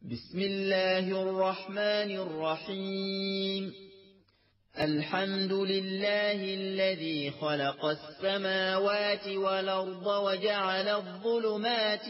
بسم الله الرحمن الرحيم. الحمد لله الذي خلق السماوات والأرض وجعل الظلمات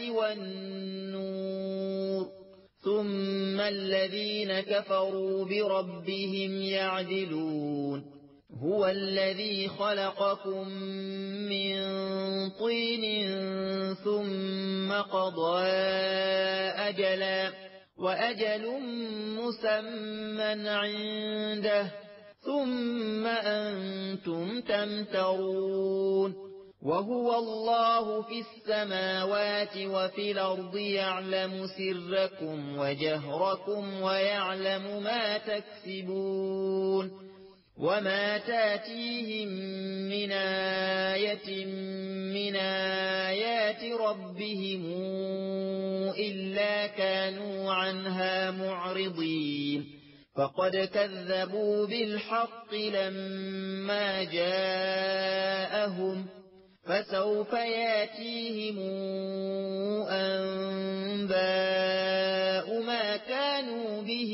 والنور ثم الذين كفروا بربهم يعدلون. هو الذي خلقكم من طين ثم قضى أجلا وأجل مسمى عنده ثم أنتم تمترون. وهو الله في السماوات وفي الأرض يعلم سركم وجهركم ويعلم ما تكسبون. وما تاتيهم من آية من آيات ربهم إلا كانوا عنها معرضين. فقد كذبوا بالحق لما جاءهم فسوف ياتيهم أنباء ما كانوا به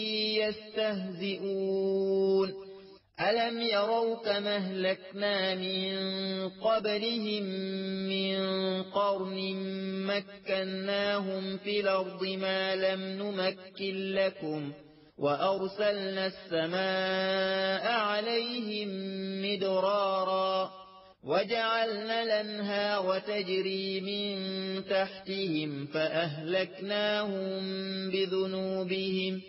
يستهزئون. ألم يروا كما أهلكنا من قبلهم من قرن مكناهم في الأرض ما لم نمكن لكم وأرسلنا السماء عليهم مدرارا وجعلنا الأنهار تجري من تحتهم فأهلكناهم بذنوبهم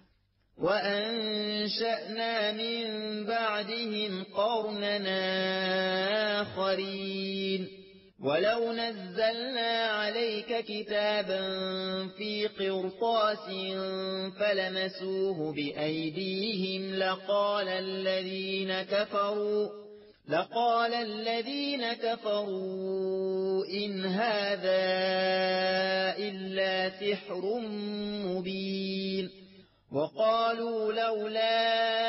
وأنشأنا من بعدهم قرننا آخرين. ولو نزلنا عليك كتابا في قرطاس فلمسوه بأيديهم لقال الذين كفروا إن هذا إلا سحر مبين. وقالوا لولا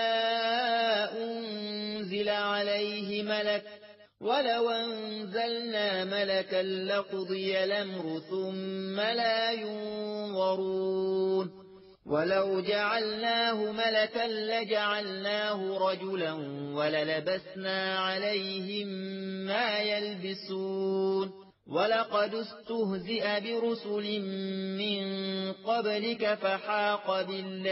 أنزل عليه ملك ولو أنزلنا ملكا لقضي الأمر ثم لا ينظرون. ولو جعلناه ملكا لجعلناه رجلا وللبسنا عليهم ما يلبسون. ولقد استهزئ برسل من قبلك فحاق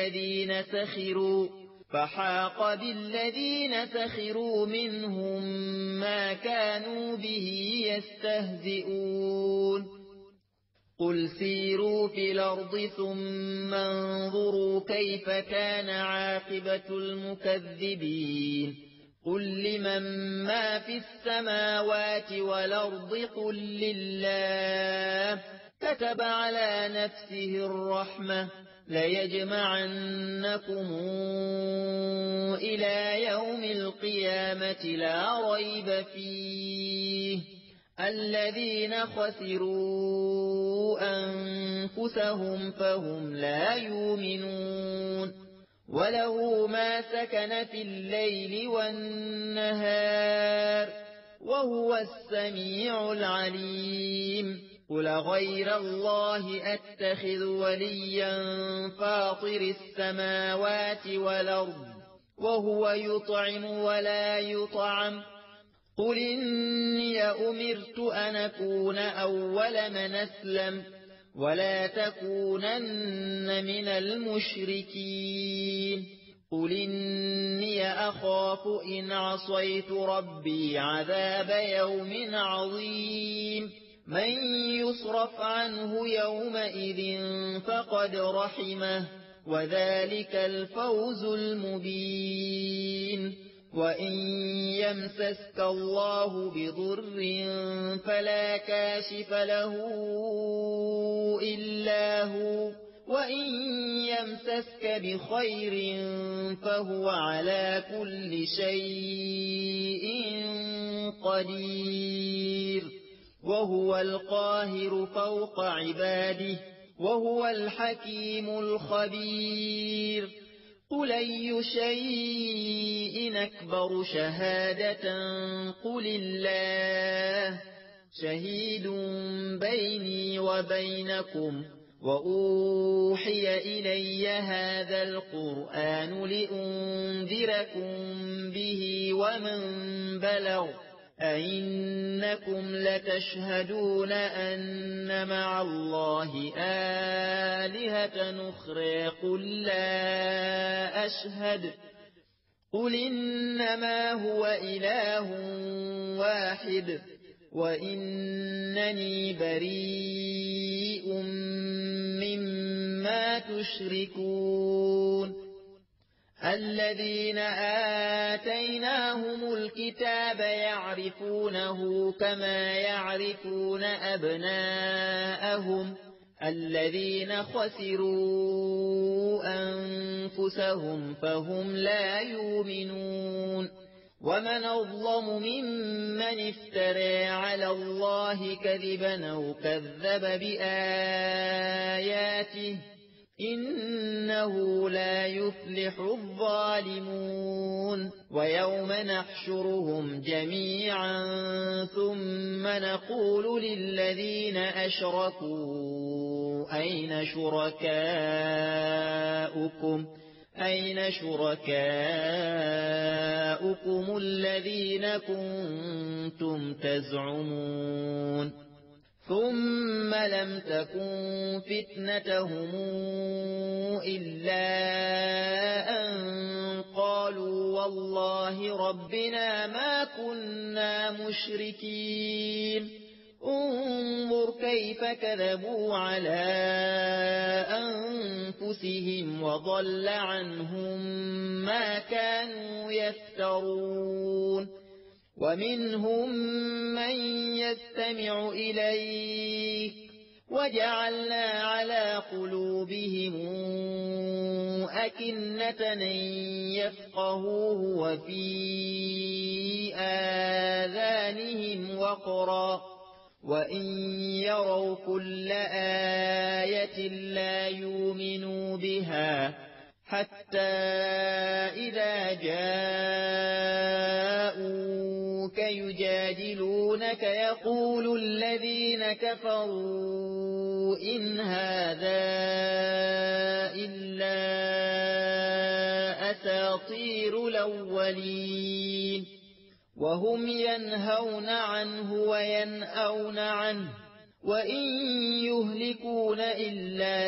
بالذين سخروا منهم ما كانوا به يستهزئون. قل سيروا في الأرض ثم انظروا كيف كان عاقبة المكذبين. قل لمن ما في السماوات والأرض قل لله كتب على نفسه الرحمة ليجمعنكم إلى يوم القيامة لا ريب فيه. الذين خسروا أنفسهم فهم لا يؤمنون. وله ما سكن في الليل والنهار وهو السميع العليم. قل غير الله أتخذ وليا فاطر السماوات والأرض وهو يطعم ولا يطعم. قل إني أمرت أن أكون أول من أسلم ولا تكونن من المشركين. قل إني أخاف إن عصيت ربي عذاب يوم عظيم. من يصرف عنه يومئذ فقد رحمه وذلك الفوز المبين. وإن يمسسك الله بضر فلا كاشف له إلا هو وإن يمسسك بخير فهو على كل شيء قدير. وهو القاهر فوق عباده وهو الحكيم الخبير. قل أي شيء أكبر شهادة قل الله شهيد بيني وبينكم وأوحي إلي هذا القرآن لأنذركم به ومن بلغ أئنكم لتشهدون أن مع الله آلهة أخرى قل لا أشهد قل إنما هو إله واحد وإنني بريء مما تشركون الذين آتيناهم الكتاب يعرفونه كما يعرفون أبناءهم الذين خسروا أنفسهم فهم لا يؤمنون ومن أظلم ممن افترى على الله كذبا أو كذب بآياته إنه لا يفلح الظالمون ويوم نحشرهم جميعا ثم نقول للذين أشركوا أين شركاؤكم الذين كنتم تزعمون ثم لم تكن فتنتهم إلا أن قالوا والله ربنا ما كنا مشركين انظر كيف كذبوا على أنفسهم وضل عنهم ما كانوا يفترون ومنهم من يستمع إليك وجعلنا على قلوبهم أكنة أن يفقهوه وفي آذانهم وقرا وإن يروا كل آية لا يؤمنوا بها حتى إذا جاءوك يجادلونك يقول الذين كفروا إن هذا إلا أساطير الأولين وهم ينهون عنه وينأون عنه وإن يهلكون إلا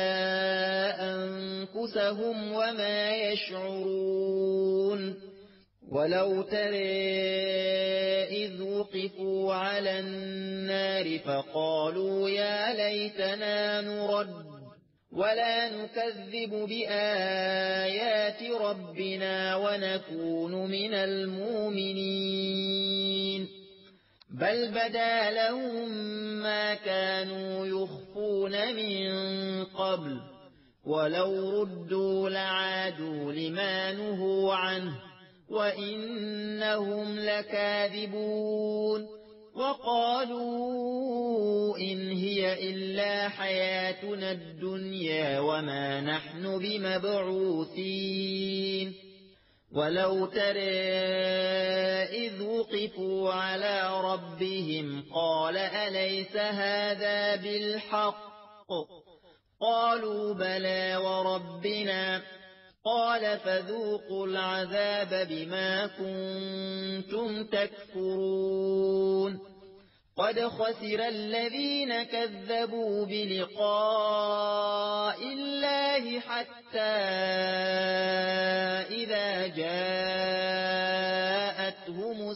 أنفسهم وما يشعرون ولو ترى إذ وقفوا على النار فقالوا يا ليتنا نرد ولا نكذب بآيات ربنا ونكون من المؤمنين بل بدا لهم ما كانوا يخفون من قبل ولو ردوا لعادوا لما نهوا عنه وإنهم لكاذبون وقالوا إن هي إلا حياتنا الدنيا وما نحن بمبعوثين ولو ترى إذ وقفوا على ربهم قال أليس هذا بالحق قالوا بلى وربنا قال فذوقوا العذاب بما كنتم تكفرون قد خسر الذين كذبوا بلقاء الله حتى إذا جاءتهم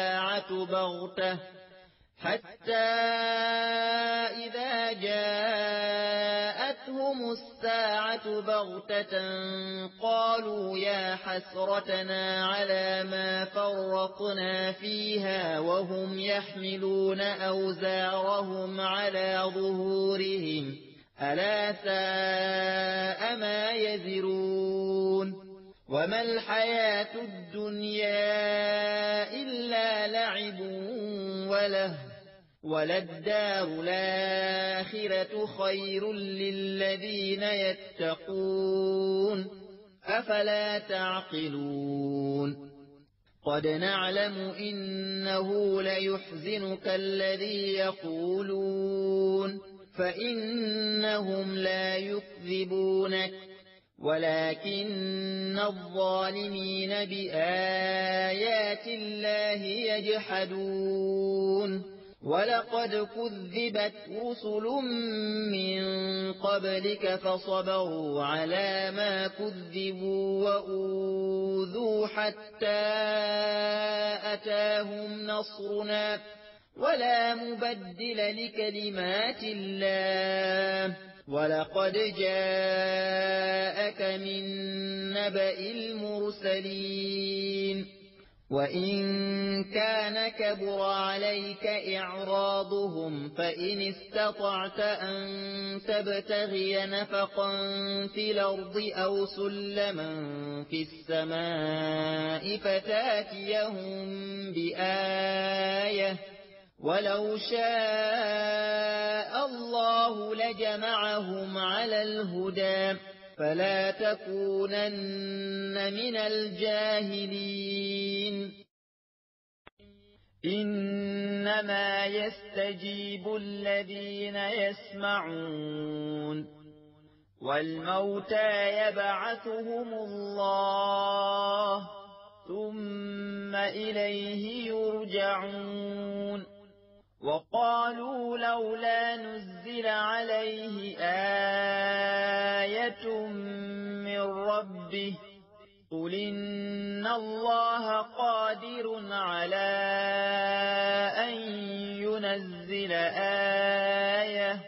الساعة بغتة قالوا يا حسرتنا على ما فرطنا فيها وهم يحملون أوزارهم على ظهورهم ألا ساء ما يزرون وما الحياة الدنيا إلا لعب وله وللدار الآخرة خير للذين يتقون أفلا تعقلون قد نعلم إنه ليحزنك الذي يقولون فإنهم لا يكذبونك ولكن الظالمين بآيات الله يجحدون ولقد كذبت رسل من قبلك فصبروا على ما كذبوا وأوذوا حتى أتاهم نصرنا ولا مبدل لكلمات الله ولقد جاءك من نبأ المرسلين وإن كان كبر عليك إعراضهم فإن استطعت أن تبتغي نفقا في الأرض أو سلما في السماء فتاتيهم بآية ولو شاء الله لجمعهم على الهدى فلا تكونن من الجاهلين إنما يستجيب الذين يسمعون والموتى يبعثهم الله ثم إليه يرجعون وقالوا لولا نزل عليه آية من ربه قل إن الله قادر على أن ينزل آية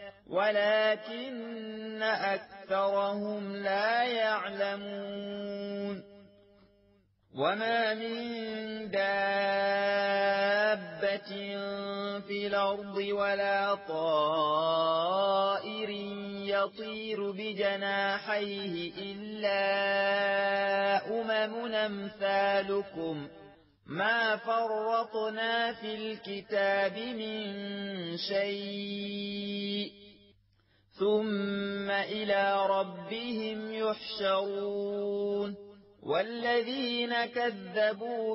ولكن أكثرهم لا يعلمون وما من دابة في الأرض ولا طائر يطير بجناحيه إلا أمثالكم ما فرطنا في الكتاب من شيء ثم إلى ربهم يحشرون والذين كذبوا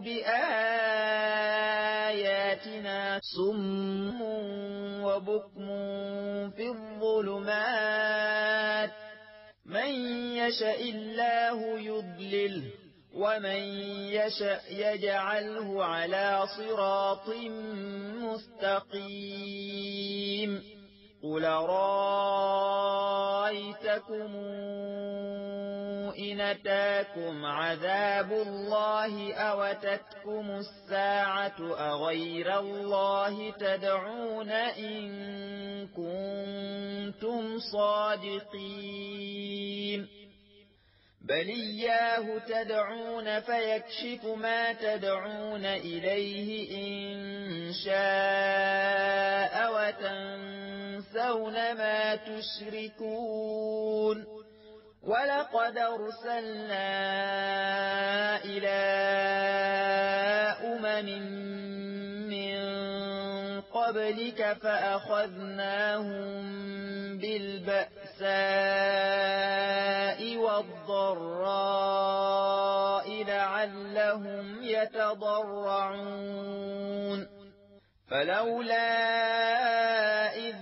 بآياتنا صم وبكم في الظلمات من يشاء الله يضلله ومن يشاء يجعله على صراط مستقيم قل رأيتكم إن أتاكم عذاب الله أو أتتكم الساعة أغير الله تدعون إن كنتم صادقين بل إياه تدعون فيكشف ما تدعون إليه إن شاء وتنسون ما تشركون ولقد أرسلنا إلى من قبلك فأخذناهم بالبأساء والضراء لعلهم يتضرعون فلولا إذ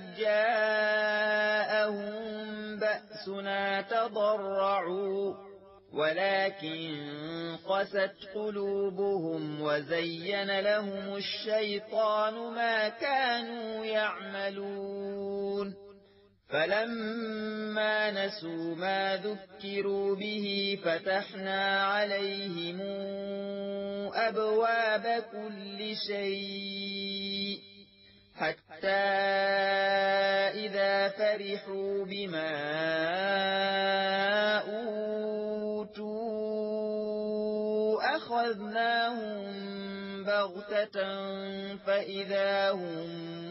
جاءهم بأسنا تضرعوا ولكن قست قلوبهم وزين لهم الشيطان ما كانوا يعملون فلما نسوا ما ذكروا به فتحنا عليهم أبواب كل شيء حتى إذا فرحوا بما أوتوا أخذناهم بغتة فإذا هم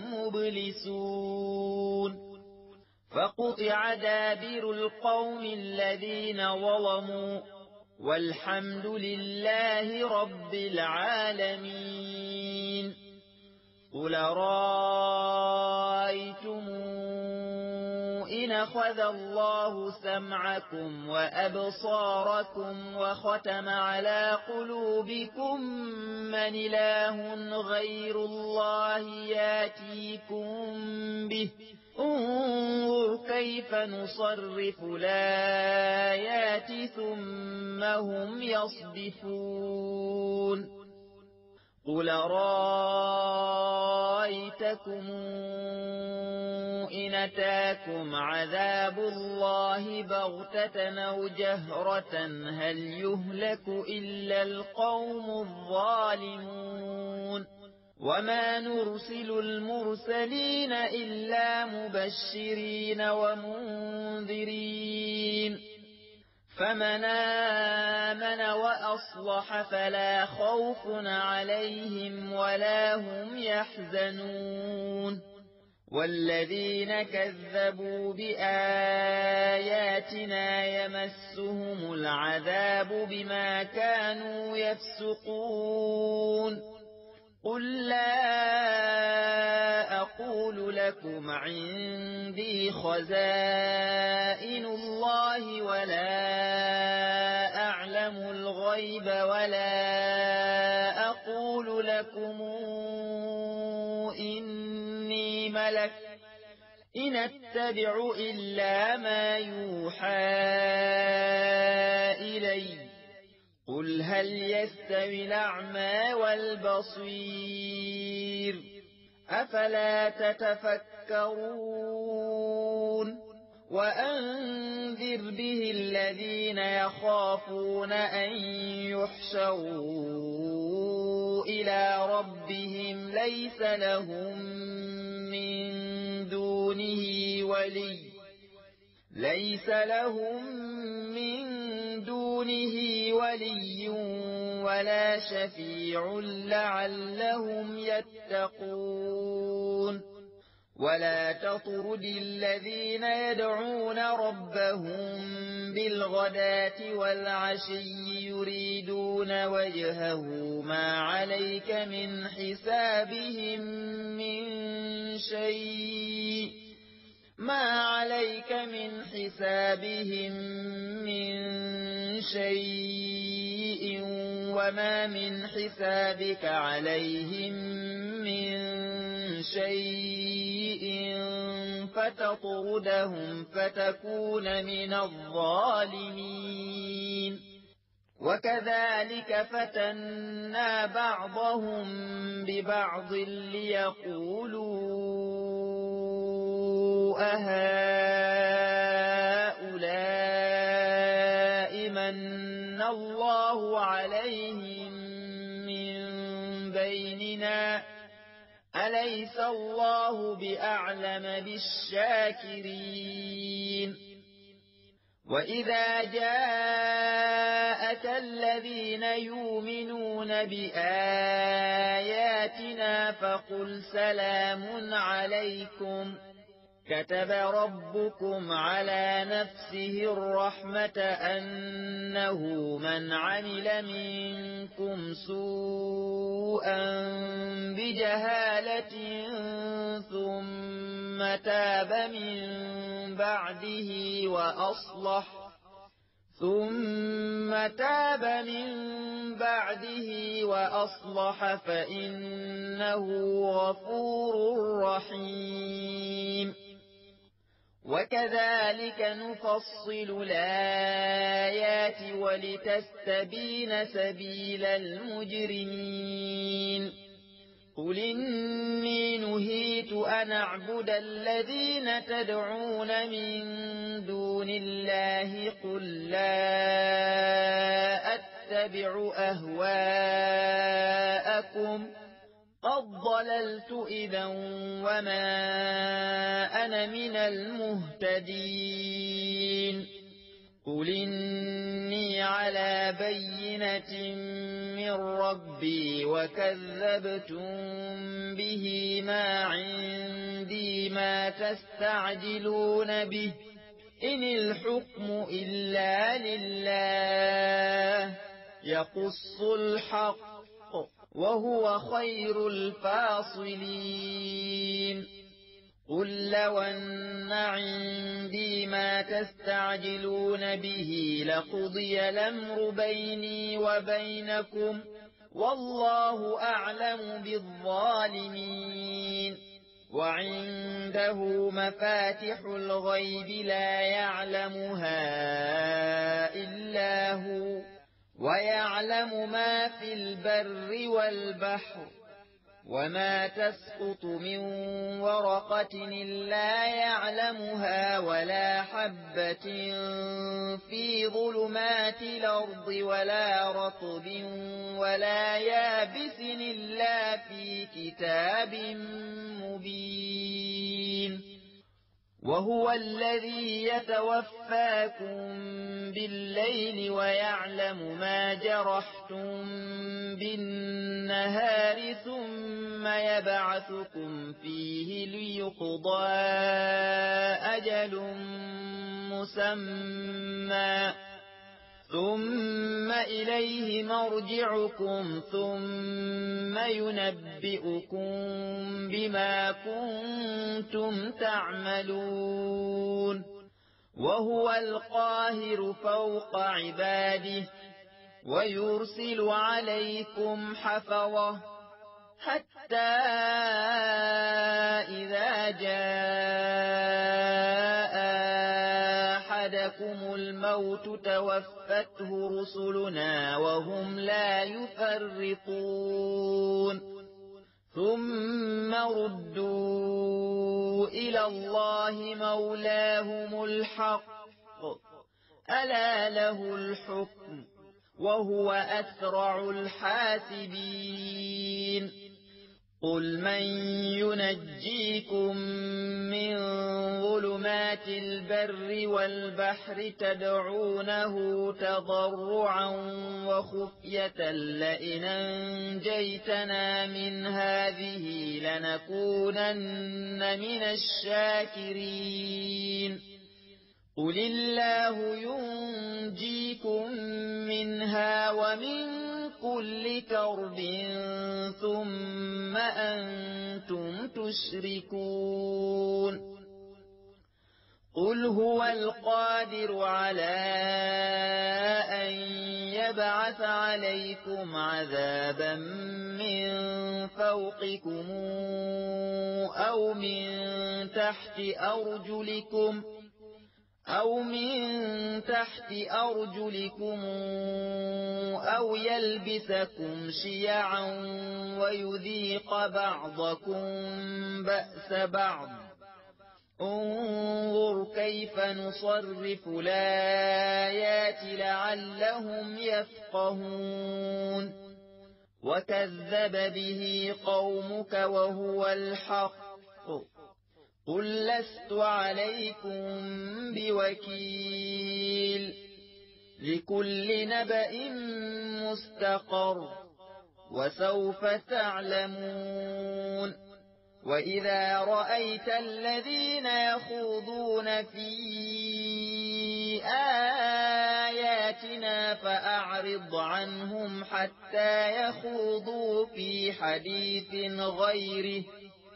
مبلسون فقطع دابر القوم الذين ظلموا والحمد لله رب العالمين قل رأيتم إن أخذ الله سمعكم وأبصاركم وختم على قلوبكم من إله غير الله ياتيكم به انظر كيف نصرف الآيات ثم هم يصدفون قل رأيتكم إن أتاكم عذاب الله بغتة أو جهرة هل يهلك إلا القوم الظالمون وما نرسل المرسلين إلا مبشرين ومنذرين فمن آمن وأصلح فلا خوف عليهم ولا هم يحزنون والذين كذبوا بآياتنا يمسهم العذاب بما كانوا يفسقون قل لا أقول لكم عندي خزائن الله ولا أعلم الغيب ولا أقول لكم إني ملك إن أتبع إلا ما يوحى إلي قل هل يستوي الأعمى والبصير أفلا تتفكرون وأنذر به الذين يخافون أن يحشروا إلى ربهم ليس لهم من دونه ولي ولا شفيع لعلهم يتقون ولا تطرد الذين يدعون ربهم بالغداة والعشي يريدون وجهه ما عليك من حسابهم من شيء وما من حسابك عليهم من شيء فتطردهم فتكون من الظالمين وكذلك فتنا بعضهم ببعض ليقولوا أهؤلاء من الله عليهم من بيننا أليس الله بأعلم بالشاكرين وإذا جاءك الذين يؤمنون بآياتنا فقل سلام عليكم كتب ربكم على نفسه الرحمة أنه من عمل منكم سوءا بجهالة ثم تاب من بعده وأصلح فإنه غفور رحيم وكذلك نفصل الآيات ولتستبين سبيل المجرمين قل إني نهيت أن أعبد الذين تدعون من دون الله قل لا أتبع أهواءكم قد ضللت إذا وما أنا من المهتدين قل إني على بينة من ربي وكذبتم به ما عندي ما تستعجلون به إن الحكم إلا لله يقص الحق وهو خير الفاصلين قل لو أن عندي ما تستعجلون به لقضي الأمر بيني وبينكم والله أعلم بالظالمين وعنده مفاتح الغيب لا يعلمها إلا هو ويعلم ما في البر والبحر وما تسقط من ورقة إلا يعلمها ولا حبة في ظلمات الأرض ولا رطب ولا يابس إلا في كتاب مبين وهو الذي يتوفاكم بالليل ويعلم ما جرحتم بالنهار ثم يبعثكم فيه ليقضى أجل مسمى ثم إليه مرجعكم ثم ينبئكم بما كنتم تعملون وهو القاهر فوق عباده ويرسل عليكم حفظة حتى إذا جاء أحدكم الموت توفته رسلنا وهم لا يفرطون ثم ردوا إلى الله مولاهم الحق ألا له الحكم وهو أسرع الحاسبين قل من ينجيكم من ظلمات البر والبحر تدعونه تضرعا وخفية لئن أنجيتنا من هذه لنكونن من الشاكرين قل الله ينجيكم منها ومن كل كرب ثم أنتم تشركون قل هو القادر على أن يبعث عليكم عذابا من فوقكم أو من تحت أرجلكم أو يلبسكم شيعا ويذيق بعضكم بأس بعض انظر كيف نصرف الآيات لعلهم يفقهون وكذب به قومك وهو الحق قل لست عليكم بوكيل لكل نبأ مستقر وسوف تعلمون وإذا رأيت الذين يخوضون في آياتنا فأعرض عنهم حتى يخوضوا في حديث غيره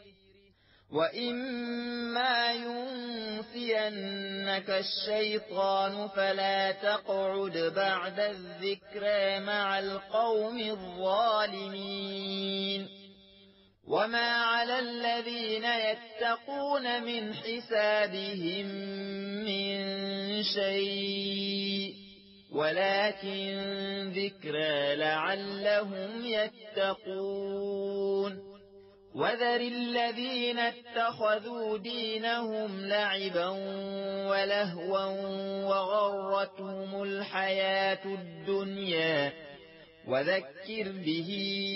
وإما ينسينك الشيطان فلا تقعد بعد الذكرى مع القوم الظالمين وما على الذين يتقون من حسابهم من شيء ولكن ذكرى لعلهم يتقون وذر الذين اتخذوا دينهم لعبا ولهوا وغرتهم الحياة الدنيا وذكر به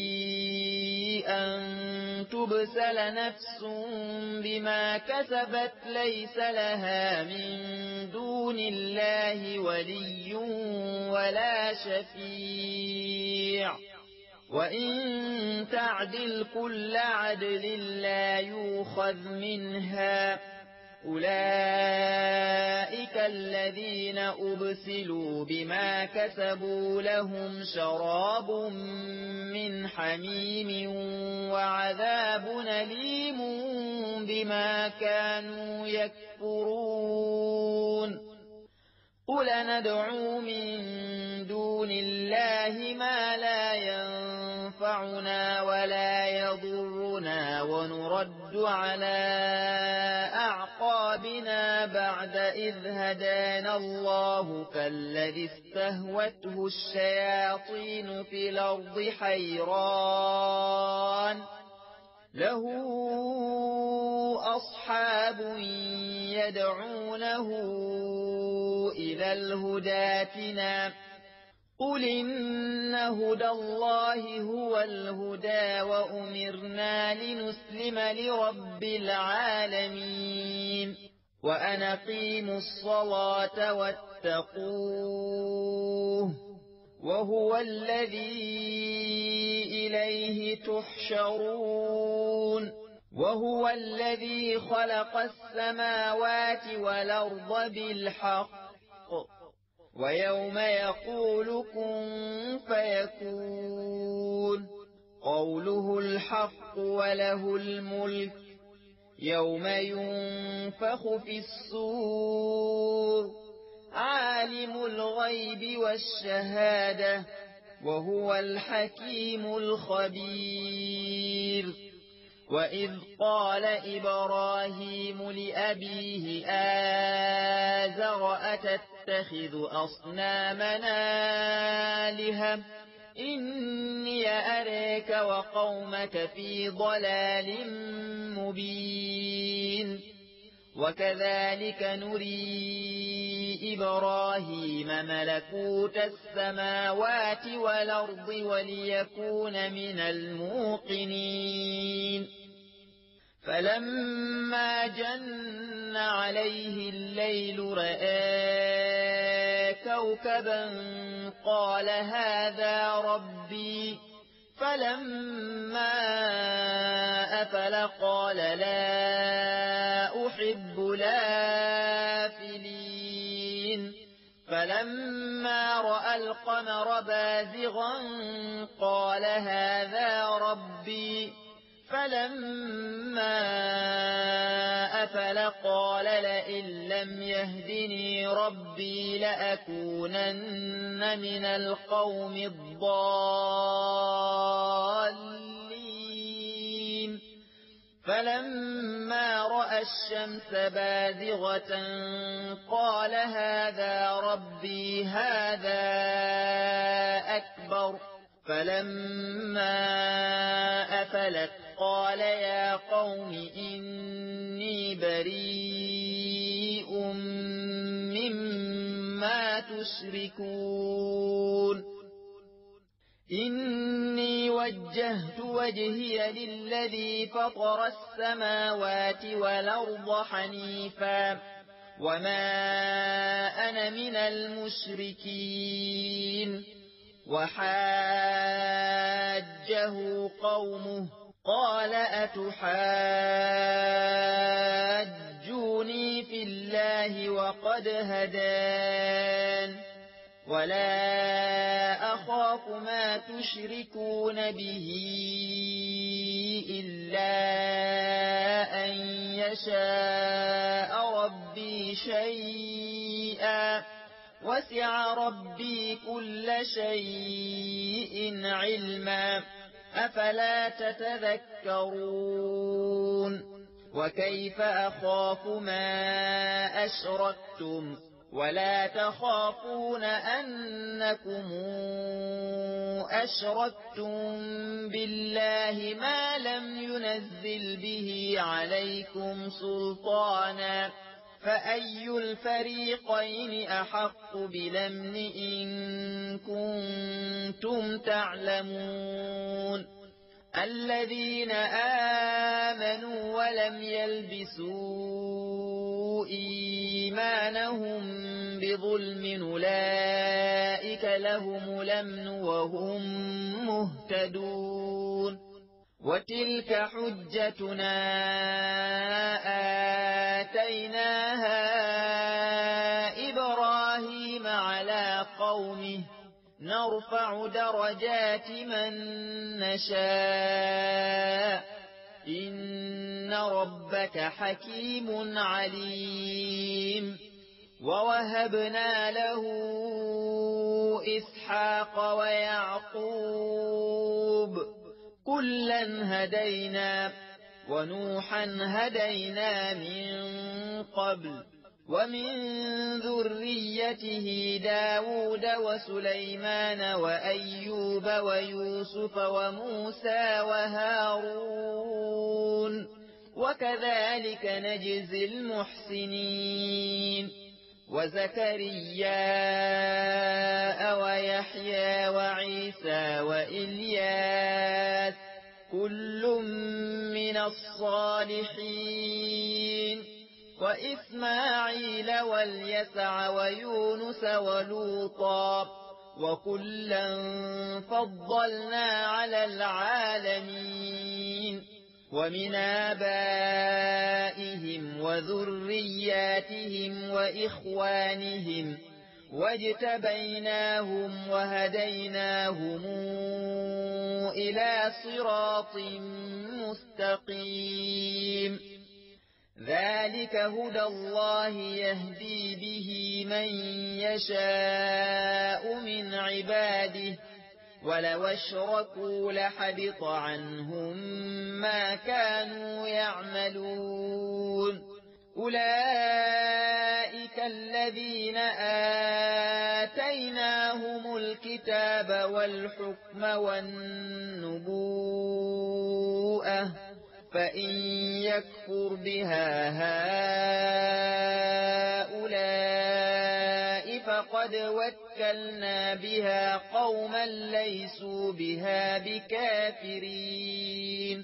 أن تبسل نفس بما كسبت ليس لها من دون الله ولي ولا شفيع وإن تعدل كل عدل لا يؤخذ منها أولئك الذين أبسلوا بما كسبوا لهم شراب من حميم وعذاب أليم بما كانوا يكفرون قل ندعو من دون الله ما لا ينفعنا ولا يضرنا ونرد على أعقابنا بعد إذ هدانا الله كالذي استهوته الشياطين في الأرض حيران له أصحاب يدعونه إلى الهدى ائتنا قل إن هدى الله هو الهدى وأمرنا لنسلم لرب العالمين وأن أقيموا الصلاة واتقوه وهو الذي إليه تحشرون وهو الذي خلق السماوات والأرض بالحق ويوم يقول كن فيكون قوله الحق وله الملك يوم ينفخ في الصور عالم الغيب والشهادة وهو الحكيم الخبير وإذ قال إبراهيم لأبيه آزر أتتخذ أصنامنا آلهة إني أريك وقومك في ضلال مبين وكذلك نري إبراهيم ملكوت السماوات والأرض وليكون من الموقنين فلما جن عليه الليل رأى كوكبا قال هذا ربي فلما أفل قال لا أحب الآفلين فلما رأى القمر بازغا قال هذا ربي فلما أفل قال لئن لم يهدني ربي لأكونن من القوم الضالين فلما رأى الشمس بازغة قال هذا ربي هذا أكبر فلما أفلت قال يا قوم إني بريء مما تشركون إني وجهت وجهي للذي فطر السماوات والأرض حنيفا وما أنا من المشركين وحاجه قومه قال أتحاجوني في الله وقد هدان ولا أخاف ما تشركون به إلا أن يشاء ربي شيئا وسع ربي كل شيء علما أفلا تتذكرون وكيف أخاف ما أشركتم ولا تخافون أنكم أشركتم بالله ما لم ينزل به عليكم سلطانا فأي الفريقين أحق بالأمن إن كنتم تعلمون الذين آمنوا ولم يلبسوا إيمانهم بظلم أولئك لهم الأمن وهم مهتدون وتلك حجتنا آتيناها إبراهيم على قومه نرفع درجات من نشاء إن ربك حكيم عليم ووهبنا له إسحاق ويعقوب كلا هدينا ونوحا هدينا من قبل ومن ذريته داود وسليمان وأيوب ويوسف وموسى وهارون وكذلك نجزي المحسنين وزكريا ويحيى وعيسى وإلياس كل من الصالحين وإسماعيل واليسع ويونس ولوطا وكلا فضلنا على العالمين ومن آبائهم وذرياتهم وإخوانهم واجتبيناهم وهديناهم إلى صراط مستقيم ذلك هدى الله يهدي به من يشاء من عباده ولو اشركوا لحبط عنهم ما كانوا يعملون أولئك الذين آتيناهم الكتاب والحكم والنبوءة فإن يكفر بها هؤلاء فقد وكلنا بها قوما ليسوا بها بكافرين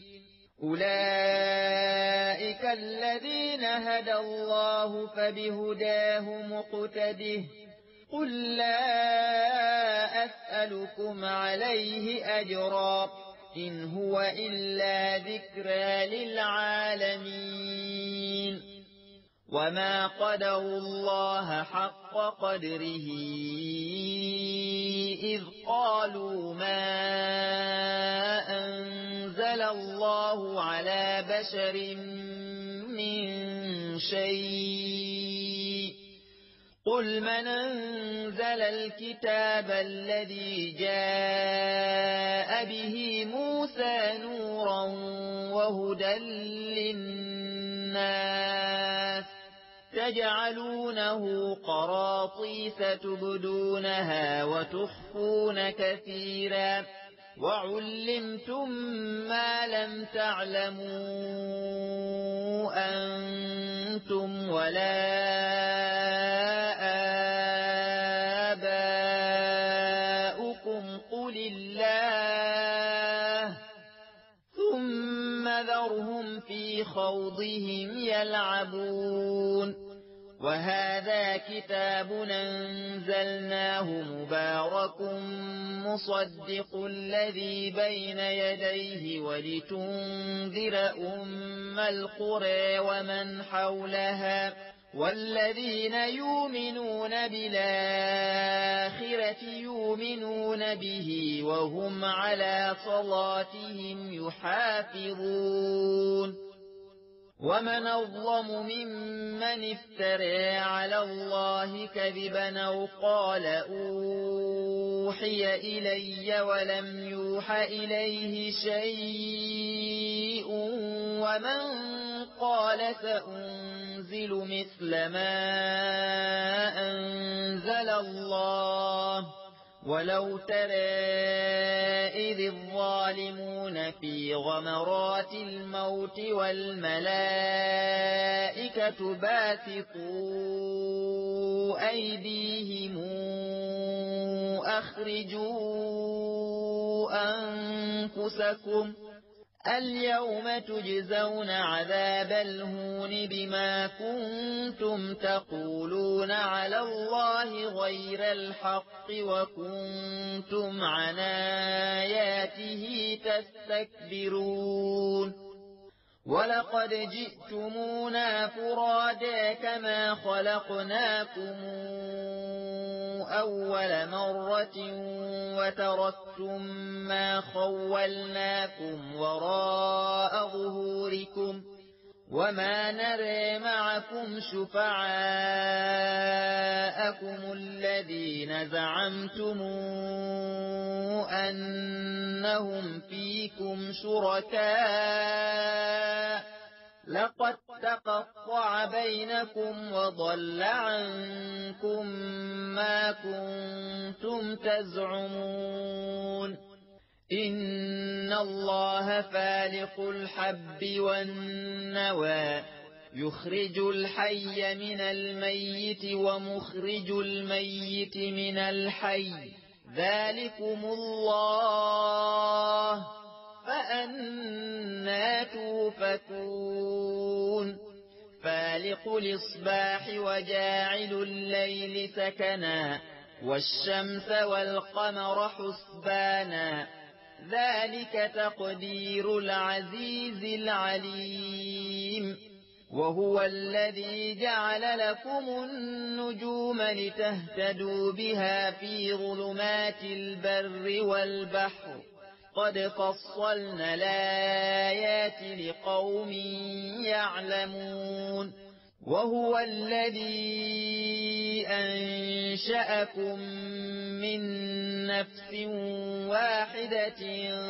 أولئك الذين هدى الله فبهداه مقتده قل لا أسألكم عليه أجرا إن هو إلا ذكرى للعالمين وما قدروا الله حق قدره إذ قالوا ما أنزل الله على بشر من شيء قل من أنزل الكتاب الذي جاء به موسى نورا وهدى للناس تجعلونه قراطيس تبدونها وتخفون كثيرا وعلمتم ما لم تعلموا أنتم ولا آباؤكم قل الله ثم ذرهم في خوضهم يلعبون وهذا كتاب أنزلناه مبارك مصدق الذي بين يديه ولتنذر أم القرى ومن حولها والذين يؤمنون بالآخرة يؤمنون به وهم على صلاتهم يحافظون ومن أظلم ممن افترى على الله كذبا أو قال أوحي إلي ولم يوح إليه شيء ومن قال سأنزل مثل ما أنزل الله ولو ترى إذ الظالمون في غمرات الموت والملائكة باسطوا أيديهم أخرجوا أنفسكم اليوم تجزون عذاب الهون بما كنتم تقولون على الله غير الحق وكنتم عن آياته تستكبرون ولقد جئتمونا فرادا كما خلقناكم أول مرة وتركتم ما خولناكم وراء ظهوركم وما نرى معكم شفعاءكم الذين زعمتم أنهم فيكم شركاء لقد تقطع بينكم وضل عنكم ما كنتم تزعمون إن الله فالق الحب والنوى يخرج الحي من الميت ومخرج الميت من الحي ذلكم الله فأنى توفكون فالق الإصباح وجاعل الليل سكنا والشمس والقمر حسبانا ذلك تقدير العزيز العليم وهو الذي جعل لكم النجوم لتهتدوا بها في ظلمات البر والبحر قد فصلنا الآيات لقوم يعلمون وهو الذي أنشأكم من نفس واحدة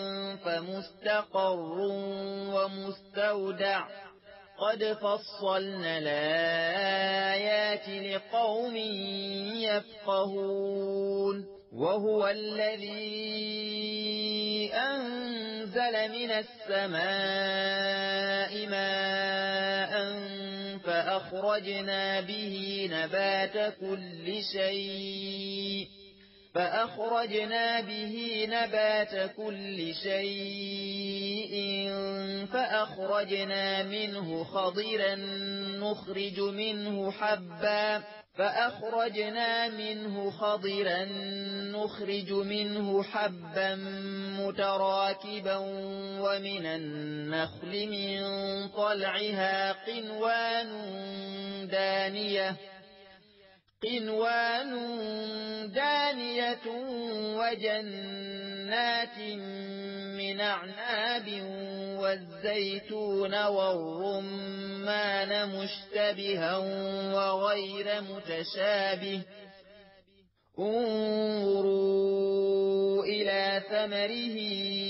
فمستقر ومستودع قد فصلنا الآيات لقوم يفقهون وهو الذي أنزل من السماء ماء فأخرجنا به نبات كل شيء فأخرجنا منه خضرا نخرج منه حبا متراكبا ومن النخل من طلعها قنوان دانية وجنات من أعناب والزيتون والرمان مشتبها وغير متشابه انظروا إلى ثمره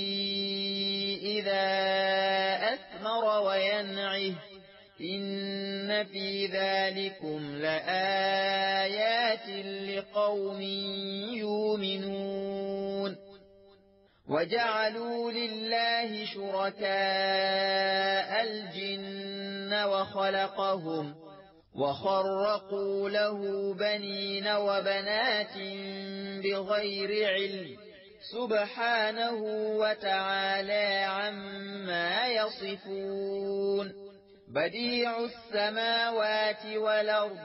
إذا أثمر وينعه إن في ذلكم لآيات لقوم يؤمنون وجعلوا لله شركاء الجن وخلقهم وخرقوا له بنين وبنات بغير علم سبحانه وتعالى عما يصفون بديع السماوات والأرض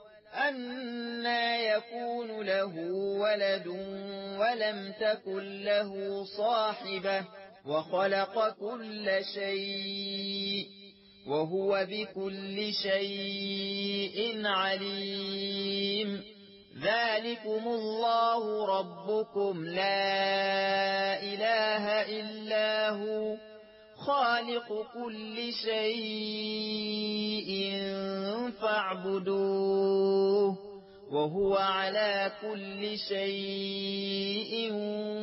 أنى يكون له ولد ولم تكن له صاحبة وخلق كل شيء وهو بكل شيء عليم ذلكم الله ربكم لا إله إلا هو خالق كل شيء فاعبدوه وهو على كل شيء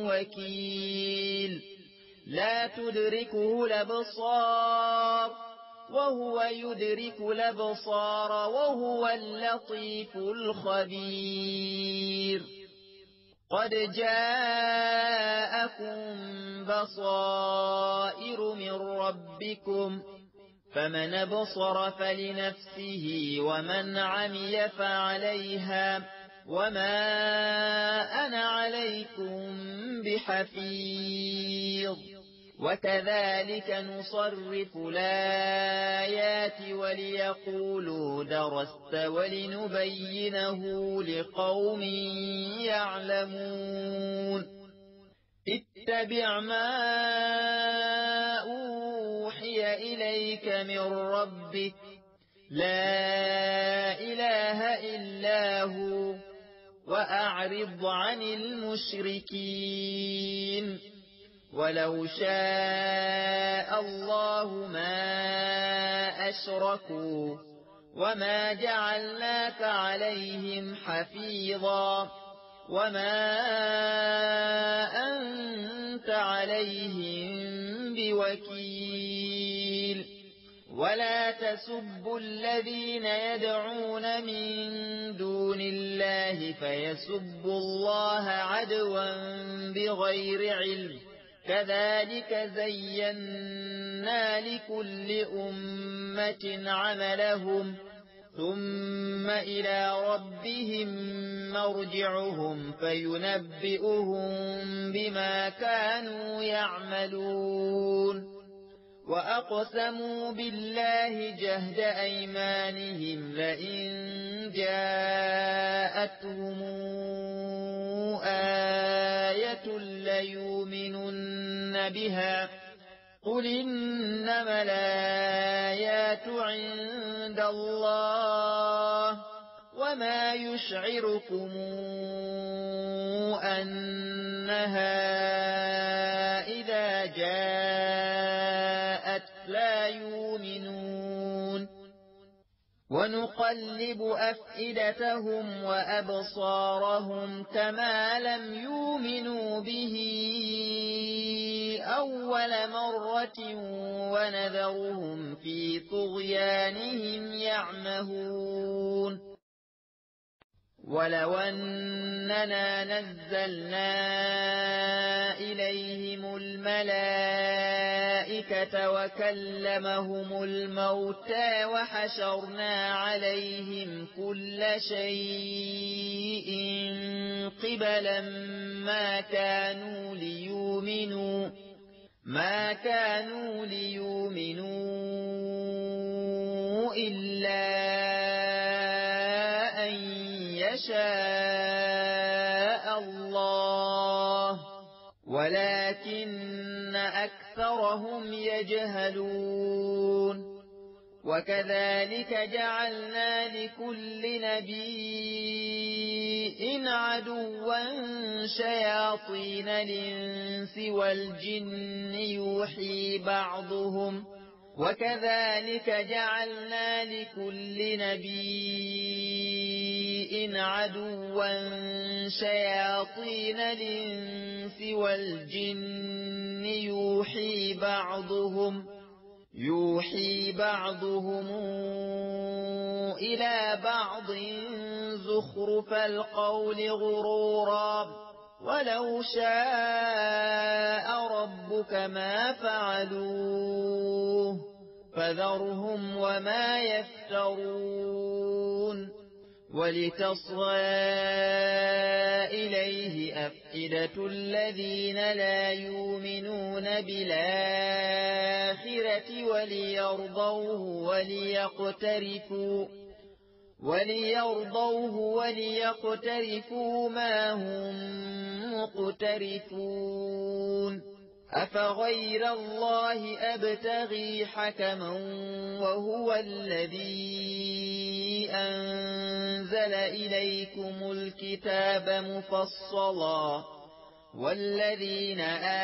وكيل لا تدركه الأبصار وهو يدرك الأبصار وهو اللطيف الخبير قد جاءكم بصائر من ربكم فمن أبصر فلنفسه ومن عمي فعليها وما أنا عليكم بحفيظ وكذلك نصرف الآيات وليقولوا درست ولنبينه لقوم يعلمون اتبع ما أوحي إليك من ربك لا إله إلا هو وأعرض عن المشركين ولو شاء الله ما أشركوا وما جعلناك عليهم حفيظا وما أنت عليهم بوكيل ولا تسبوا الذين يدعون من دون الله فيسبوا الله عدوا بغير علم كذلك زينا لكل أمة عملهم ثم إلى ربهم مرجعهم فينبئهم بما كانوا يعملون وأقسموا بالله جهد أيمانهم لئن جاءتهم آية ليؤمنن بها قل إنما الآيات عند الله وما يشعركم أنها إذا جاءت لا يؤمنون ونقلب أفئدتهم وأبصارهم كما لم يؤمنوا به أول مرة ونذرهم في طغيانهم يعمهون ولو أننا نزلنا إليهم الملائكة وكلمهم الموتى وحشرنا عليهم كل شيء قبلا ما كانوا ليؤمنوا إلا أن يشاء الله ولكن أكثرهم يجهلون وكذلك جعلنا لكل نبي عدوا شياطين الإنس والجن يوحي بعضهم إلى بعض زخرف القول غرورا ولو شاء ربك ما فعلوه فذرهم وما يفترون ولتصغى إليه أفئدة الذين لا يؤمنون بالآخرة وليرضوه وليقترفوا ما هم مقترفون أفغير الله أبتغي حكما وهو الذي أنزل إليكم الكتاب مفصلا والذين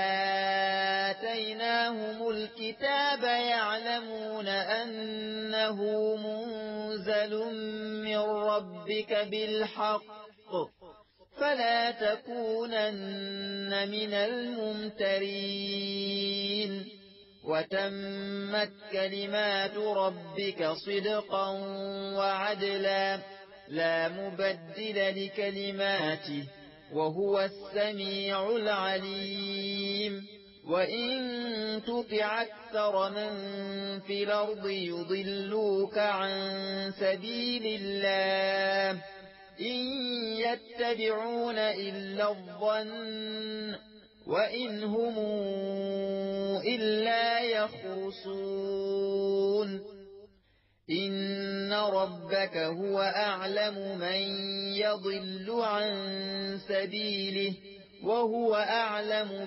آتيناهم الكتاب يعلمون أنه منزل من ربك بالحق فلا تكونن من الممترين وتمت كلمات ربك صدقا وعدلا لا مبدل لكلماته وهو السميع العليم وإن تطع أكثر من في الأرض يضلوك عن سبيل الله إن يتبعون إلا الظن وإن هم إلا يخرصون إن ربك هو أعلم من يضل عن سبيله وهو أعلم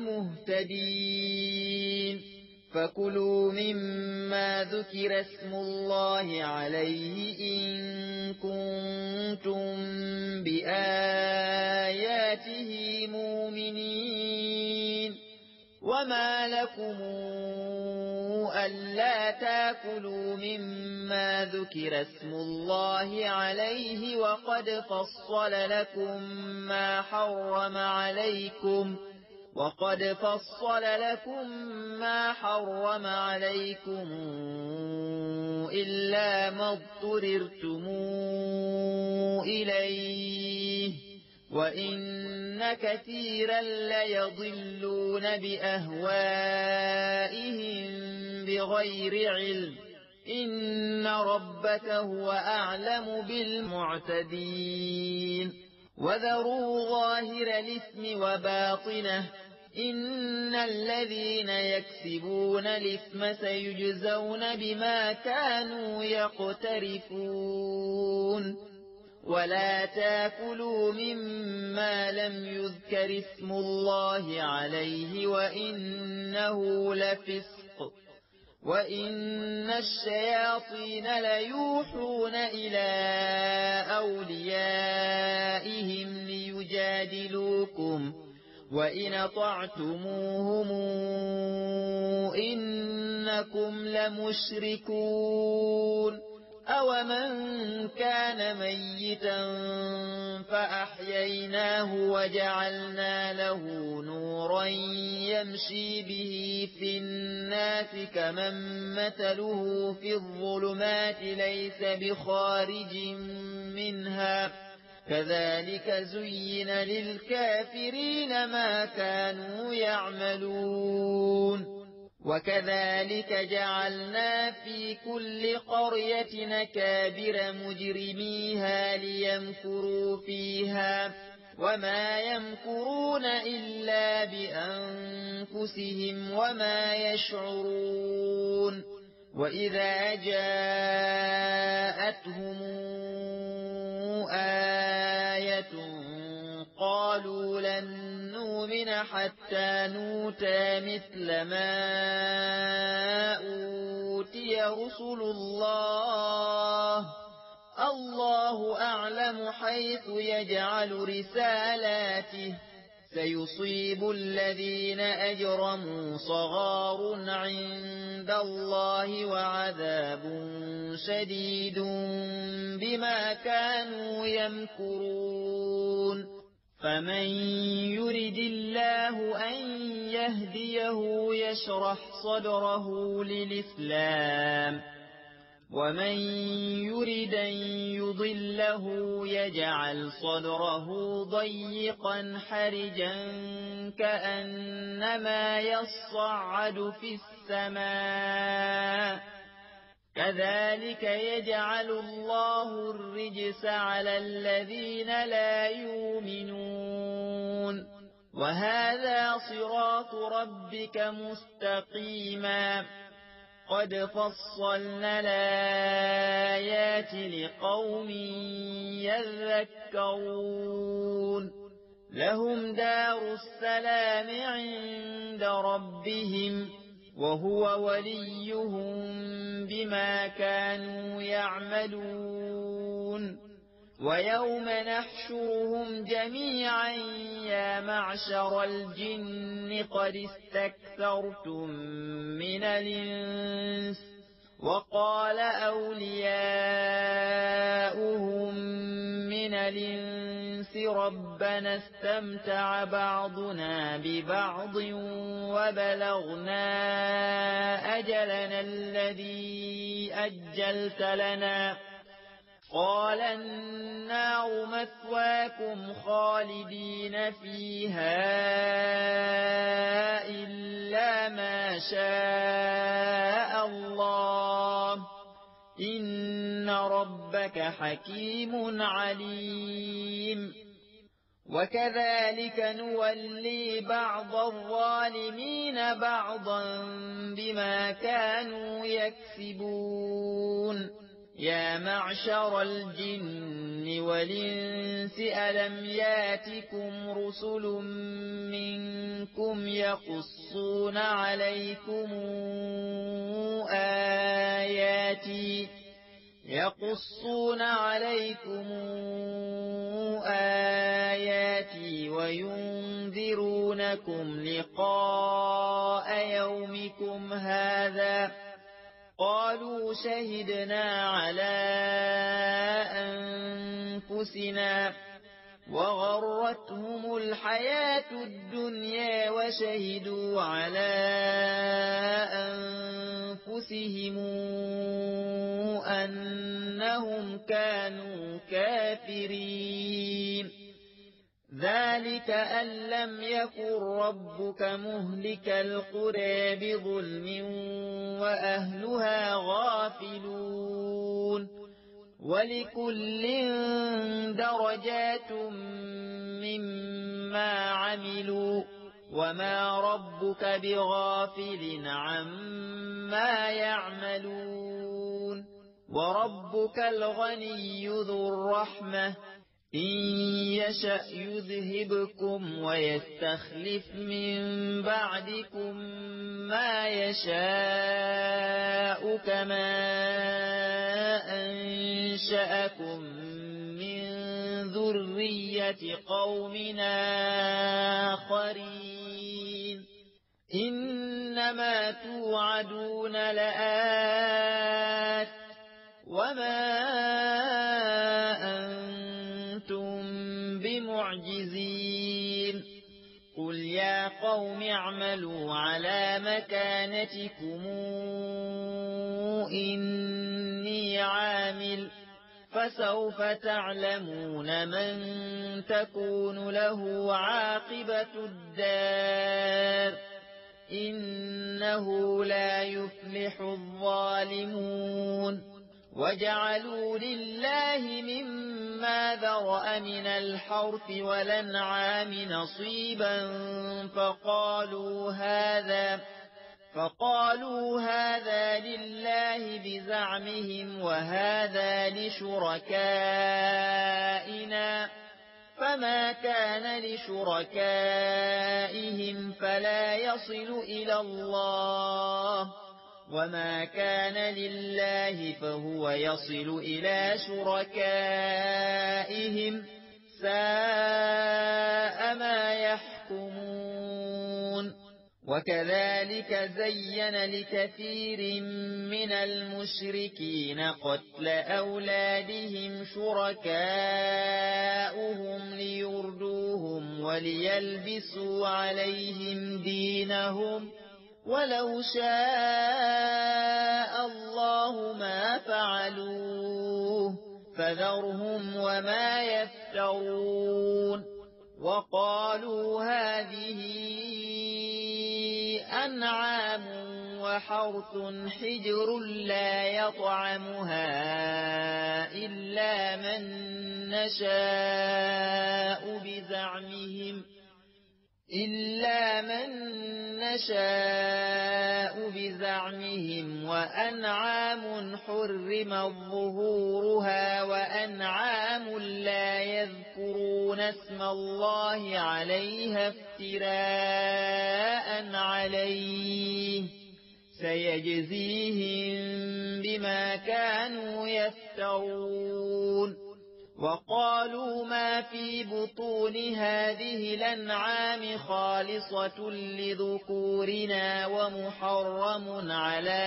بالمهتدين فكلوا مما ذكر اسم الله عليه إن كنتم بآياته مؤمنين وما لكم ألا تاكلوا مما ذكر اسم الله عليه وقد فصل لكم ما حرم عليكم إلا ما اضطررتم إليه وإن كثيرا ليضلون بأهوائهم بغير علم إن ربك هو أعلم بالمعتدين وذروا ظاهر الإثم وباطنه إن الذين يكسبون الإثم سيجزون بما كانوا يقترفون ولا تاكلوا مما لم يذكر اسم الله عليه وإنه لفسق وإن الشياطين ليوحون إلى أوليائهم ليجادلوكم وإن أطعتموهم إنكم لمشركون أومن كان ميتا فأحييناه وجعلنا له نورا يمشي به في الناس كمن مثله في الظلمات ليس بخارج منها كذلك زين للكافرين ما كانوا يعملون وكذلك جعلنا في كل قرية نكابر مجرميها ليمكروا فيها وما يمكرون إلا بأنفسهم وما يشعرون وإذا جاءتهم آية قالوا لن نؤمن حتى نؤتى مثل ما أوتي رسل الله أعلم حيث يجعل رسالاته سيصيب الذين أجرموا صغار عند الله وعذاب شديد بما كانوا يمكرون فمن يرد الله أن يهديه يشرح صدره للإسلام ومن يرد أن يضله يجعل صدره ضيقا حرجا كأنما يصعد في السماء كذلك يجعل الله الرجس على الذين لا يؤمنون وهذا صراط ربك مستقيما قد فصلنا الآيات لقوم يذكرون لهم دار السلام عند ربهم وهو وليهم بما كانوا يعملون ويوم نحشرهم جميعا يا معشر الجن قد استكثرتم من الإنس وقال أولياؤهم من الإنس ربنا استمتع بعضنا ببعض وبلغنا أجلنا الذي أجلت لنا قال النار مثواكم خالدين فيها إلا ما شاء الله إن ربك حكيم عليم وكذلك نولي بعض الظالمين بعضا بما كانوا يكسبون يا معشر الجن والإنس ألم ياتكم رسل منكم يقصون عليكم آياتي وينذرونكم لقاء يومكم هذا قالوا شهدنا على أنفسنا وغرتهم الحياة الدنيا وشهدوا على أنفسهم أنهم كانوا كافرين ذلك أن لم يكن ربك مهلك القرى بظلم وأهلها غافلون ولكل درجات مما عملوا وما ربك بغافل عما يعملون وربك الغني ذو الرحمة إن يشأ يذهبكم ويستخلف من بعدكم ما يشاء كما أنشأكم من ذرية قوم آخرين إنما توعدون لآت وما أنتم بمعجزين قل يا قوم اعملوا على مكانتكم إني عامل فسوف تعلمون من تكون له عاقبة الدار إنه لا يفلح الظالمون وجعلوا لله مما ذرأ من الحرث والأنعام نصيبا فقالوا هذا لله بزعمهم وهذا لشركائنا فما كان لشركائهم فلا يصل إلى الله وما كان لله فهو يصل إلى شركائهم ساء ما يحكمون وكذلك زين لكثير من المشركين قتل أولادهم شركاؤهم ليردوهم وليلبسوا عليهم دينهم ولو شاء الله ما فعلوه فذرهم وما يفترون وقالوا هذه أنعام وحرث حجر لا يطعمها إلا من نشاء بزعمهم وأنعام حرمت ظهورها وأنعام لا يذكرون اسم الله عليها افتراء عليه سيجزيهم بما كانوا يفترون وقالوا ما في بطون هذه الأنعام خالصة لذكورنا ومحرم على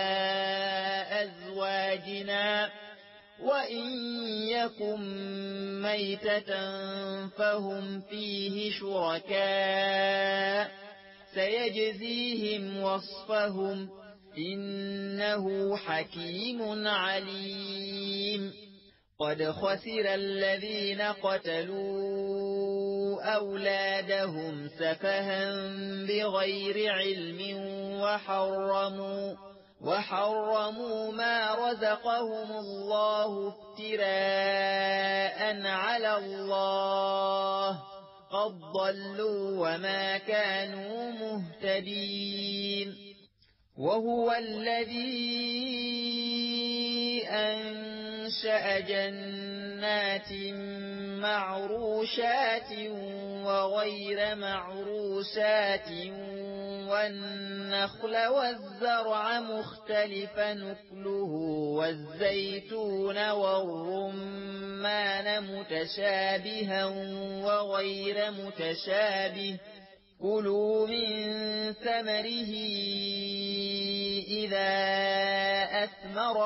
أزواجنا وإن يكن ميتة فهم فيه شركاء سيجزيهم وصفهم إنه حكيم عليم قد خسر الذين قتلوا أولادهم سفها بغير علم وحرموا ما رزقهم الله افتراء على الله قد ضلوا وما كانوا مهتدين وهو الذي أنشأ جنات معروشات وغير معروشات والنخل والزرع مختلفا نكله والزيتون والرمان متشابها وغير متشابه كلوا من ثمره إذا أثمر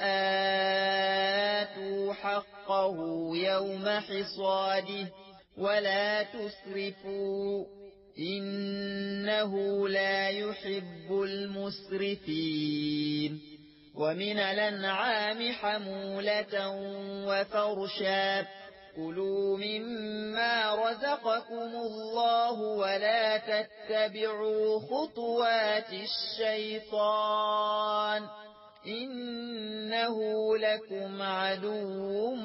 وآتوا حقه يوم حصاده ولا تسرفوا إنه لا يحب المسرفين ومن الأنعام حمولة وفرشا كلوا مما رزقكم الله ولا تتبعوا خطوات الشيطان إنه لكم عدو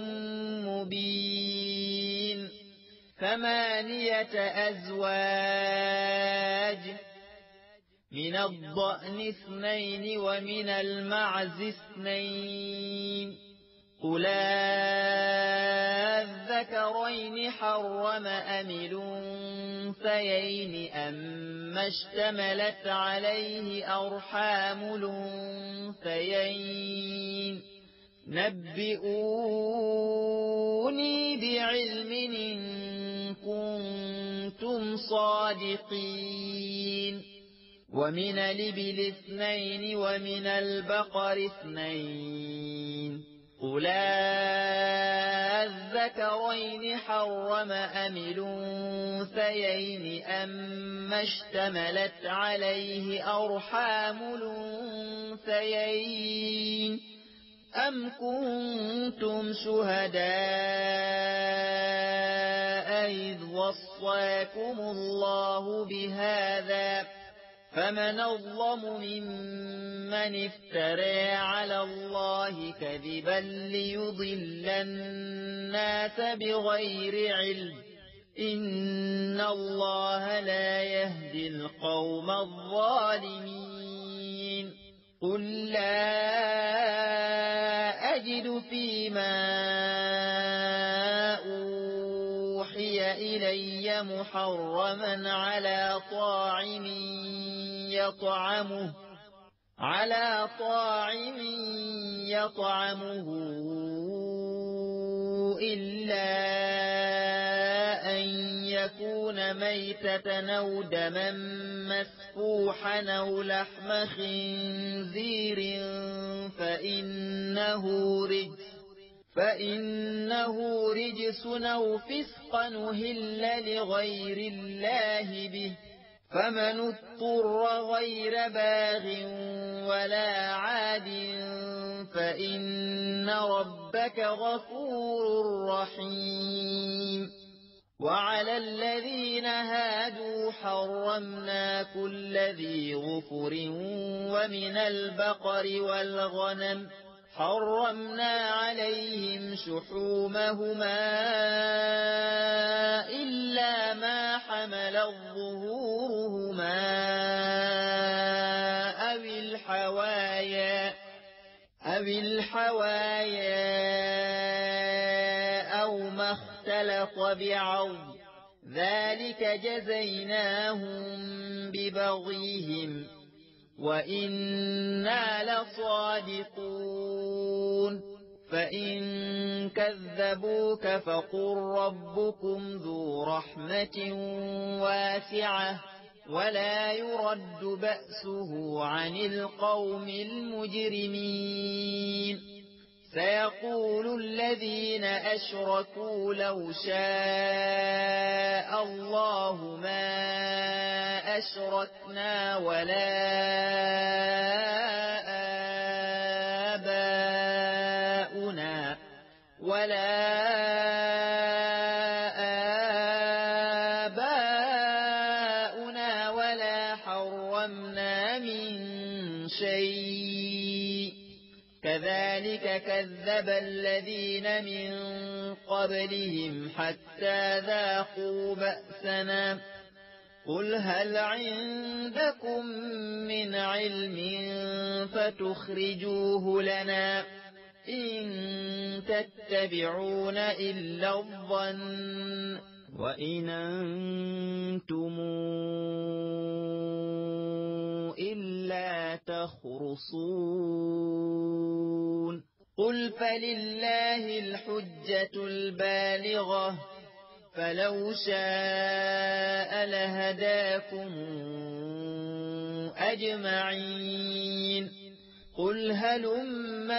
مبين 8 أزواج من الضأن 2 ومن المعز 2 قل الذكرين حرم أم الأنثيين أما اشتملت عليه أرحام الأنثيين نبئوني بعلم إن كنتم صادقين ومن الإبل 2 ومن البقر 2 قل الذكرين حرم أم الأنثيين أما اشتملت عليه أرحام الأنثيين أم كنتم شهداء إذ وصاكم الله بهذا فمن أظلم ممن افترى على الله كذبا ليضل الناس بغير علم إن الله لا يهدي القوم الظالمين قل لا أجد فيما أوحي إلي محرما على طاعم يطعمه إلا أن يكون ميتة أو دما مسفوحا أو لحم خنزير فإنه رجس أو فسقا أهل لغير الله به فمن اضطر غير باغ ولا عاد فإن ربك غفور رحيم وعلى الذين هادوا حرمنا كل ذي غفر ومن البقر والغنم حرمنا عليهم شحومهما إلا ما حملت ظهورهما أو الحوايا أو ما اختلط بعظم ذلك جزيناهم ببغيهم وإنا لصادقون فإن كذبوك فقل ربكم ذو رحمة واسعة ولا يرد بأسه عن القوم المجرمين سيقول الذين أشركوا لو شاء الله ما أشركنا ولا آباؤنا ولا حرمنا من شيء كذلك كذب الذين من قبلهم حتى ذاقوا بأسنا قل هل عندكم من علم فتخرجوه لنا إن تتبعون إلا الظن وإن أنتم إلا تخرصون قل فلله الحجة البالغة فلو شاء لهداكم أجمعين قل هلم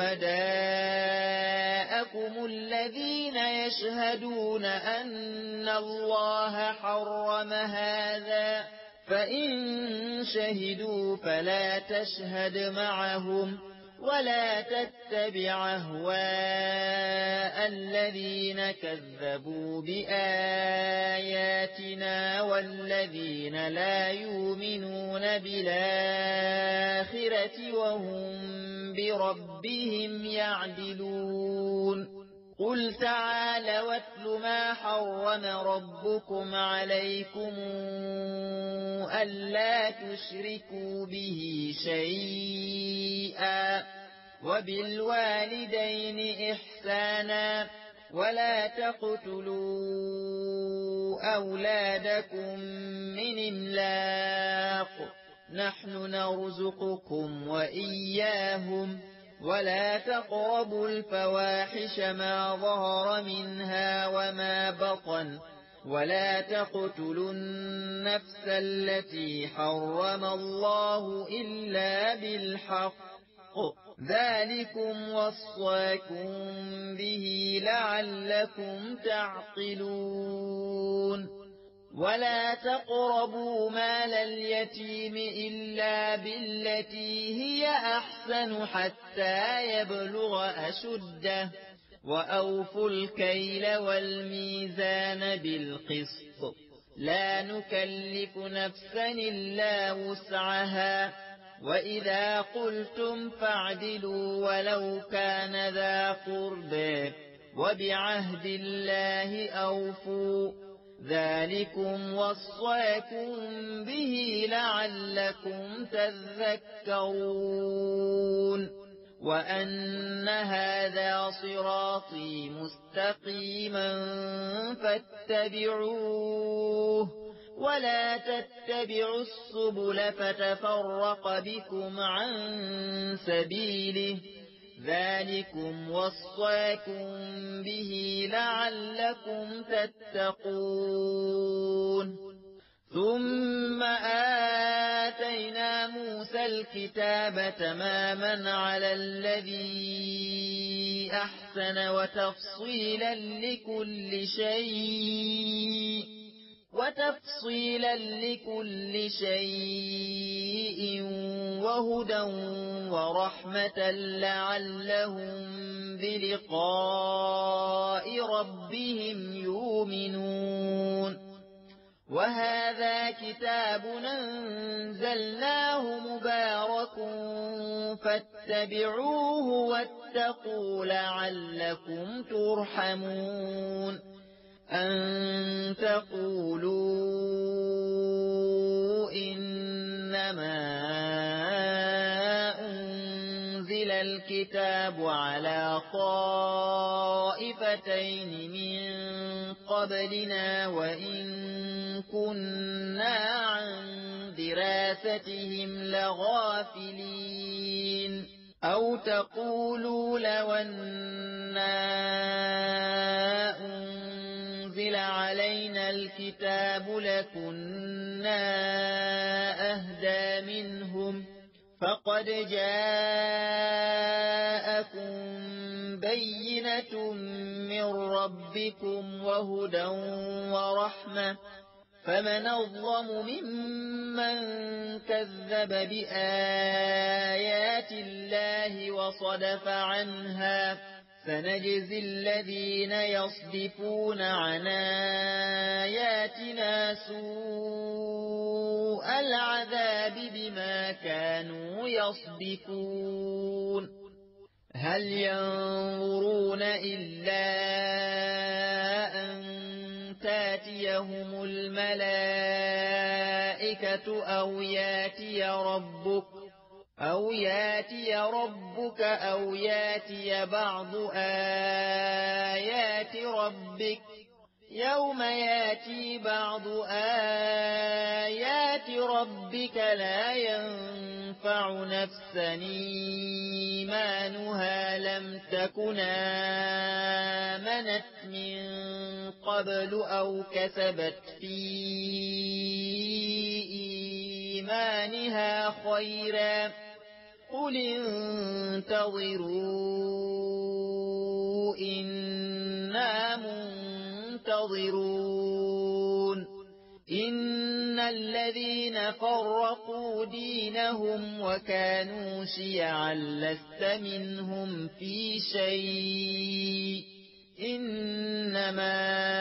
شهداءكم الذين يشهدون أن الله حرم هذا فإن شهدوا فلا تشهد معهم ولا تتبع أهواء الذين كذبوا بآياتنا والذين لا يؤمنون بالآخرة وهم بربهم يعدلون قل تعالوا واتل ما حرم ربكم عليكم ألا تشركوا به شيئا وبالوالدين إحسانا ولا تقتلوا أولادكم من إملاق نحن نرزقكم وإياهم ولا تقربوا الفواحش ما ظهر منها وما بطن ولا تقتلوا النفس التي حرم الله إلا بالحق ذلكم وصاكم به لعلكم تعقلون ولا تقربوا مال اليتيم إلا بالتي هي أحسن حتى يبلغ أشده وأوفوا الكيل والميزان بالقسط لا نكلف نفسا إلا وسعها وإذا قلتم فاعدلوا ولو كان ذا قربى وبعهد الله أوفوا ذلكم وصاكم به لعلكم تذكرون وأن هذا صراطي مستقيما فاتبعوه ولا تتبعوا السبل فتفرق بكم عن سبيله ذلكم وصاكم به لعلكم تتقون ثم آتينا موسى الكتاب تماما على الذي أحسن وتفصيلا لكل شيء وهدى ورحمة لعلهم بلقاء ربهم يؤمنون وهذا كتاب أنزلناه مبارك فاتبعوه واتقوا لعلكم ترحمون أن تقولوا إنما أنزل الكتاب على طائفتين من قبلنا وإن كنا عن دراستهم لغافلين أو تقولوا لو أنا أنزل علينا الكتاب لكنا أهدى منهم فقد جاءكم بينة من ربكم وهدى ورحمة فمن أظلم ممن كذب بآيات الله وصدف عنها سنجزي الذين يصدفون عن آياتنا سوء العذاب بما كانوا يصدفون هل ينظرون إلا أن تاتيهم الملائكة أو ياتي ربك أو ياتي بعض آيات ربك يوم ياتي بعض آيات ربك لا ينفع نفسا إيمانها لم تكن آمنت من قبل أو كسبت في إيمانها خيرا قل انتظروا إنا منتظرون إن الذين فرقوا دينهم وكانوا شيعا لست منهم في شيء إنما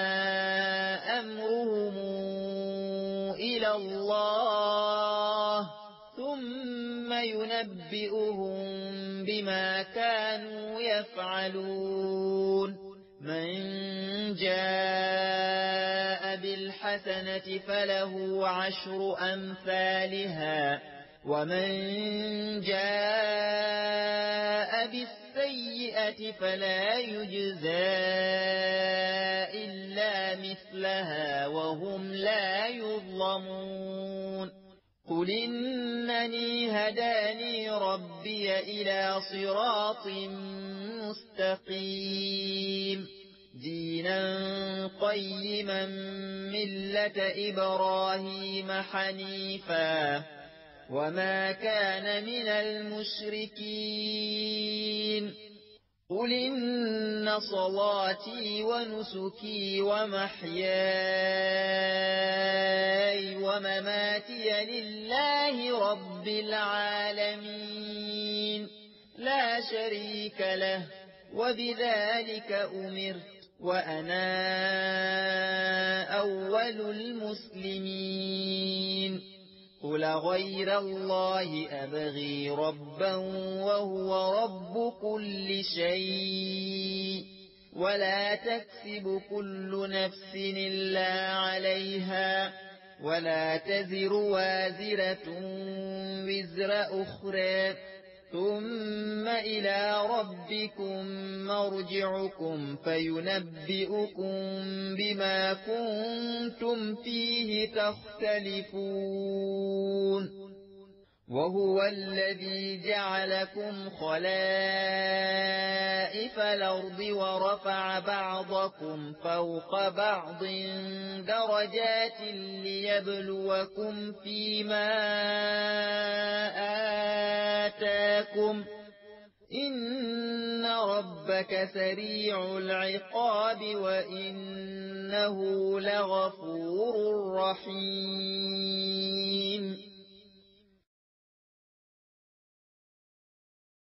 أمرهم إلى الله ثم ينبئهم بما كانوا يفعلون من جاء بالحسنة فله 10 أمثالها ومن جاء بالسيئة فلا يجزى إلا مثلها وهم لا يظلمون قل إنني هداني ربي إلى صراط مستقيم دينا قيما ملة إبراهيم حنيفا وما كان من المشركين قل إن صلاتي ونسكي ومحياي ومماتي لله رب العالمين لا شريك له وبذلك أمرت وأنا أول المسلمين قل غير الله أبغي ربا وهو رب كل شيء ولا تكسب كل نفس إلا عليها ولا تزر وازرة وزر أخرى ثم إلى ربكم مرجعكم فينبئكم بما كنتم فيه تختلفون وهو الذي جعلكم خلائف الأرض ورفع بعضكم فوق بعض درجات ليبلوكم فيما آتاكم إن ربك سريع العقاب وإنه لغفور رحيم